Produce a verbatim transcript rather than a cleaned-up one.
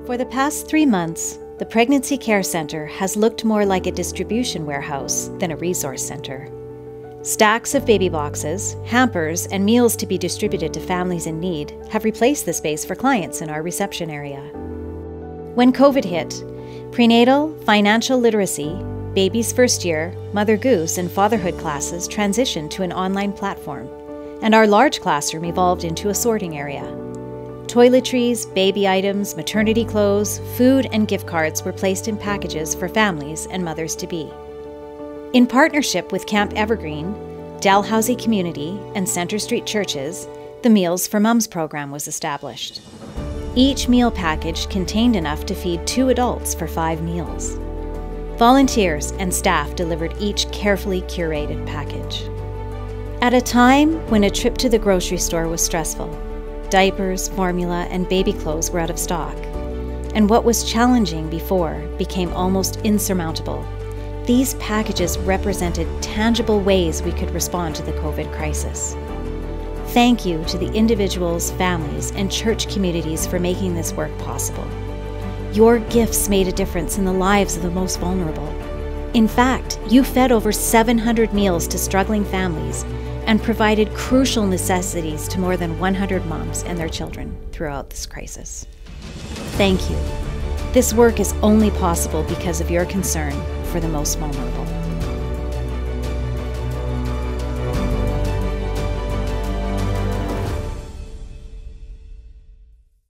For the past three months, the Pregnancy Care Centre has looked more like a distribution warehouse than a resource centre. Stacks of baby boxes, hampers, and meals to be distributed to families in need have replaced the space for clients in our reception area. When COVID hit, prenatal, financial literacy, baby's first year, Mother Goose, and fatherhood classes transitioned to an online platform, and our large classroom evolved into a sorting area. Toiletries, baby items, maternity clothes, food, and gift cards were placed in packages for families and mothers-to-be. In partnership with Camp Evergreen, Dalhousie Community, and Centre Street Churches, the Meals for Mums program was established. Each meal package contained enough to feed two adults for five meals. Volunteers and staff delivered each carefully curated package. At a time when a trip to the grocery store was stressful, diapers, formula, and baby clothes were out of stock, and what was challenging before became almost insurmountable, these packages represented tangible ways we could respond to the COVID crisis. Thank you to the individuals, families, and church communities for making this work possible. Your gifts made a difference in the lives of the most vulnerable. In fact, you fed over seven hundred meals to struggling families and provided crucial necessities to more than one hundred moms and their children throughout this crisis. Thank you. This work is only possible because of your concern for the most vulnerable.